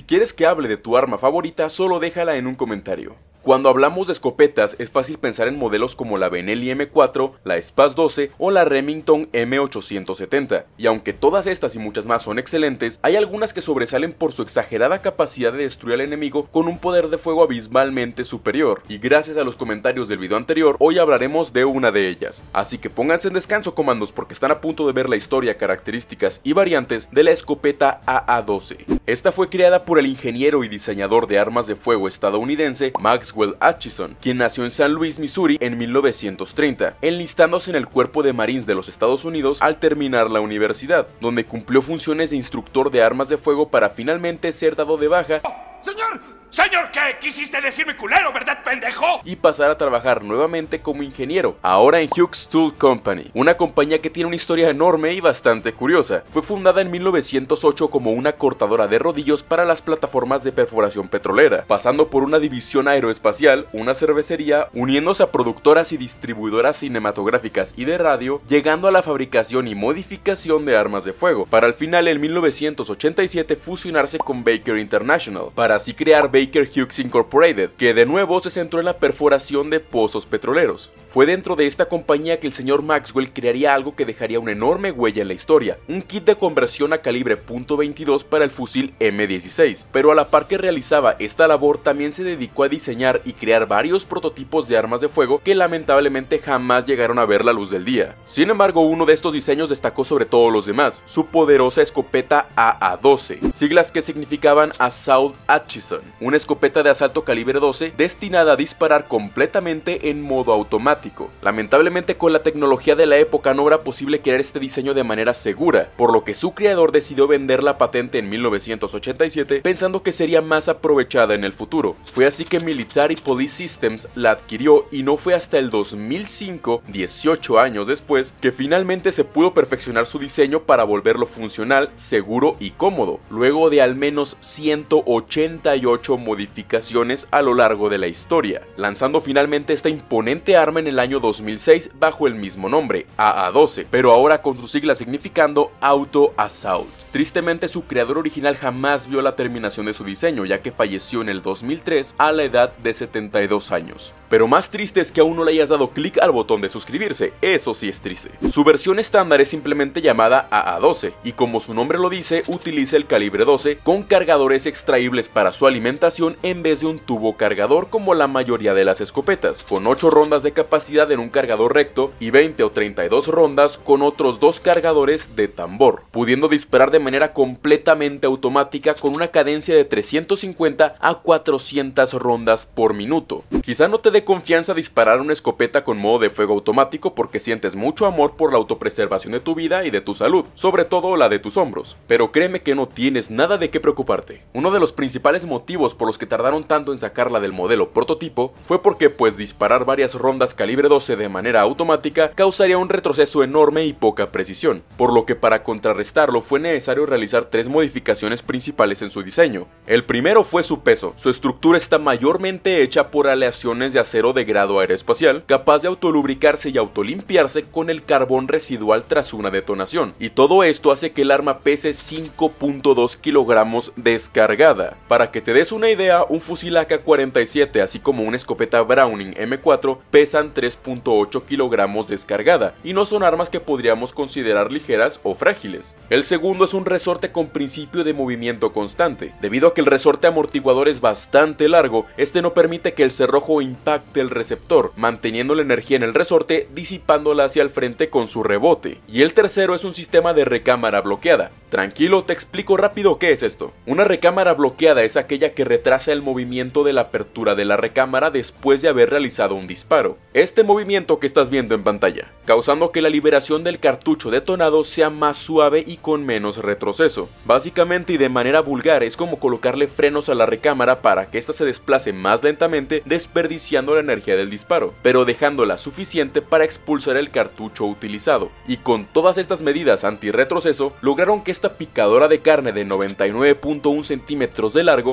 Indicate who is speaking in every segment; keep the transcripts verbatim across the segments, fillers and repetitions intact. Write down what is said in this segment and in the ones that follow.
Speaker 1: quieres que hable de tu arma favorita, solo déjala en un comentario. Cuando hablamos de escopetas es fácil pensar en modelos como la Benelli eme cuatro, la Spaz doce o la Remington eme ochocientos setenta, y aunque todas estas y muchas más son excelentes, hay algunas que sobresalen por su exagerada capacidad de destruir al enemigo con un poder de fuego abismalmente superior, y gracias a los comentarios del video anterior, hoy hablaremos de una de ellas. Así que pónganse en descanso, comandos, porque están a punto de ver la historia, características y variantes de la escopeta A A doce. Esta fue creada por el ingeniero y diseñador de armas de fuego estadounidense Maxwell Atchison, quien nació en San Luis, Missouri en mil novecientos treinta, enlistándose en el Cuerpo de Marines de los Estados Unidos al terminar la universidad, donde cumplió funciones de instructor de armas de fuego para finalmente ser dado de baja.
Speaker 2: ¡Señor! ¡Señor! ¿Qué quisiste decirme, culero, verdad, pendejo?
Speaker 1: Y pasar a trabajar nuevamente como ingeniero, ahora en Hughes Tool Company, una compañía que tiene una historia enorme y bastante curiosa. Fue fundada en mil novecientos ocho como una cortadora de rodillos para las plataformas de perforación petrolera, pasando por una división aeroespacial, una cervecería, uniéndose a productoras y distribuidoras cinematográficas y de radio, llegando a la fabricación y modificación de armas de fuego, para al final en mil novecientos ochenta y siete fusionarse con Baker International, para así crear Baker Hughes Incorporated, que de nuevo se centró en la perforación de pozos petroleros. Fue dentro de esta compañía que el señor Maxwell crearía algo que dejaría una enorme huella en la historia, un kit de conversión a calibre punto veintidós para el fusil eme dieciséis, pero a la par que realizaba esta labor también se dedicó a diseñar y crear varios prototipos de armas de fuego que lamentablemente jamás llegaron a ver la luz del día. Sin embargo, uno de estos diseños destacó sobre todos los demás, su poderosa escopeta A A doce, siglas que significaban Assault Atchison, una escopeta de asalto calibre doce destinada a disparar completamente en modo automático. Lamentablemente, con la tecnología de la época no era posible crear este diseño de manera segura, por lo que su creador decidió vender la patente en mil novecientos ochenta y siete pensando que sería más aprovechada en el futuro. Fue así que Military Police Systems la adquirió y no fue hasta el dos mil cinco, dieciocho años después, que finalmente se pudo perfeccionar su diseño para volverlo funcional, seguro y cómodo, luego de al menos ciento ochenta y ocho modificaciones a lo largo de la historia, lanzando finalmente esta imponente arma en el año dos mil seis bajo el mismo nombre, A A doce, pero ahora con sus siglas significando Auto Assault. Tristemente, su creador original jamás vio la terminación de su diseño, ya que falleció en el dos mil tres a la edad de setenta y dos años. Pero más triste es que aún no le hayas dado clic al botón de suscribirse, eso sí es triste. Su versión estándar es simplemente llamada A A doce, y como su nombre lo dice, utiliza el calibre doce con cargadores extraíbles para su alimentación en vez de un tubo cargador como la mayoría de las escopetas, con ocho rondas de capacidad en un cargador recto y veinte o treinta y dos rondas con otros dos cargadores de tambor, pudiendo disparar de manera completamente automática con una cadencia de trescientos cincuenta a cuatrocientas rondas por minuto. Quizá no te dé confianza disparar una escopeta con modo de fuego automático porque sientes mucho amor por la autopreservación de tu vida y de tu salud, sobre todo la de tus hombros, pero créeme que no tienes nada de qué preocuparte. Uno de los principales motivos por los que tardaron tanto en sacarla del modelo prototipo fue porque pues disparar varias rondas calibre doce de manera automática causaría un retroceso enorme y poca precisión, por lo que para contrarrestarlo fue necesario realizar tres modificaciones principales en su diseño. El primero fue su peso. Su estructura está mayormente hecha por aleaciones de acero de grado aeroespacial, capaz de autolubricarse y autolimpiarse con el carbón residual tras una detonación, y todo esto hace que el arma pese cinco punto dos kilogramos descargada. Para que te des una idea, un fusil A K cuarenta y siete así como una escopeta Browning eme cuatro pesan tres punto ocho kilogramos descargada, y no son armas que podríamos considerar ligeras o frágiles. El segundo es un resorte con principio de movimiento constante. Debido a que el resorte amortiguador es bastante largo, este no permite que el cerrojo impacte el receptor, manteniendo la energía en el resorte, disipándola hacia el frente con su rebote. Y el tercero es un sistema de recámara bloqueada. Tranquilo, te explico rápido qué es esto. Una recámara bloqueada es aquella que retrasa el movimiento de la apertura de la recámara después de haber realizado un disparo. Este movimiento que estás viendo en pantalla, causando que la liberación del cartucho detonado sea más suave y con menos retroceso. Básicamente y de manera vulgar es como colocarle frenos a la recámara para que ésta se desplace más lentamente, desperdiciando la energía del disparo, pero dejándola suficiente para expulsar el cartucho utilizado. Y con todas estas medidas antirretroceso, lograron que esta picadora de carne de noventa y nueve punto uno centímetros de largo fuera precisamente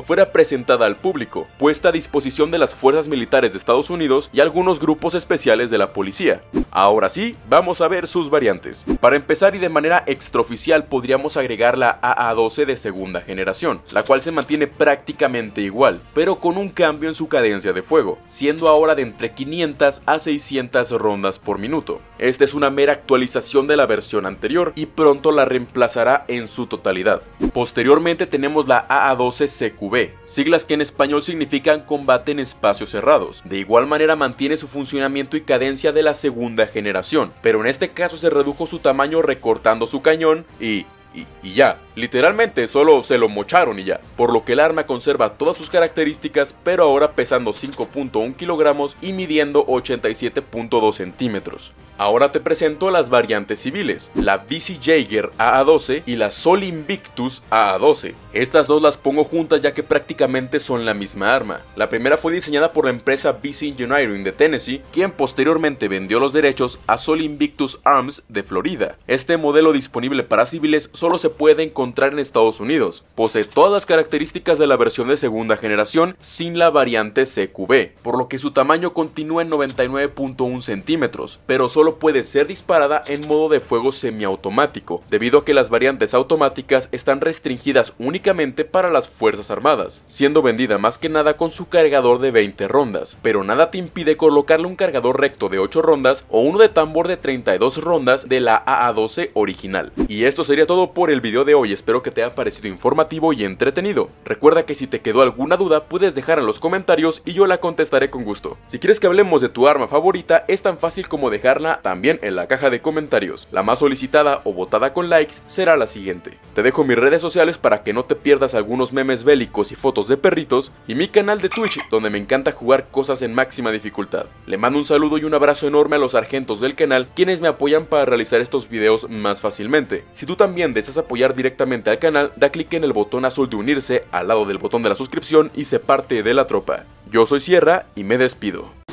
Speaker 1: presentada al público, puesta a disposición de las fuerzas militares de Estados Unidos y algunos grupos especiales de la policía. Ahora sí, vamos a ver sus variantes. Para empezar y de manera extraoficial podríamos agregar la A A doce de segunda generación, la cual se mantiene prácticamente igual, pero con un cambio en su cadencia de fuego, siendo ahora de entre quinientas a seiscientas rondas por minuto. Esta es una mera actualización de la versión anterior y pronto la reemplazará en su totalidad. Posteriormente tenemos la A A doce C Q B, siglas que en español significan combate en espacios cerrados. De igual manera mantiene su funcionamiento y cadencia de la segunda generación, pero en este caso se redujo su tamaño recortando su cañón y... Y, y ya, literalmente solo se lo mocharon y ya, por lo que el arma conserva todas sus características, pero ahora pesando cinco punto uno kilogramos y midiendo ochenta y siete punto dos centímetros. Ahora te presento las variantes civiles, la V C Jaeger A A doce y la Sol Invictus A A doce. Estas dos las pongo juntas ya que prácticamente son la misma arma. La primera fue diseñada por la empresa V C Engineering de Tennessee, quien posteriormente vendió los derechos a Sol Invictus Arms de Florida. Este modelo disponible para civiles solo se puede encontrar en Estados Unidos. Posee todas las características de la versión de segunda generación sin la variante C Q B, por lo que su tamaño continúa en noventa y nueve punto uno centímetros, pero solo puede ser disparada en modo de fuego semiautomático, debido a que las variantes automáticas están restringidas únicamente para las fuerzas armadas, siendo vendida más que nada con su cargador de veinte rondas, pero nada te impide colocarle un cargador recto de ocho rondas o uno de tambor de treinta y dos rondas de la A A doce original. Y esto sería todo por el video de hoy, espero que te haya parecido informativo y entretenido. Recuerda que si te quedó alguna duda puedes dejar en los comentarios y yo la contestaré con gusto. Si quieres que hablemos de tu arma favorita es tan fácil como dejarla también en la caja de comentarios. La más solicitada o votada con likes será la siguiente. Te dejo mis redes sociales para que no te pierdas algunos memes bélicos y fotos de perritos y mi canal de Twitch donde me encanta jugar cosas en máxima dificultad. Le mando un saludo y un abrazo enorme a los sargentos del canal quienes me apoyan para realizar estos videos más fácilmente. Si tú también deseas apoyar directamente al canal, da clic en el botón azul de unirse al lado del botón de la suscripción y sé parte de la tropa. Yo soy Sierra y me despido.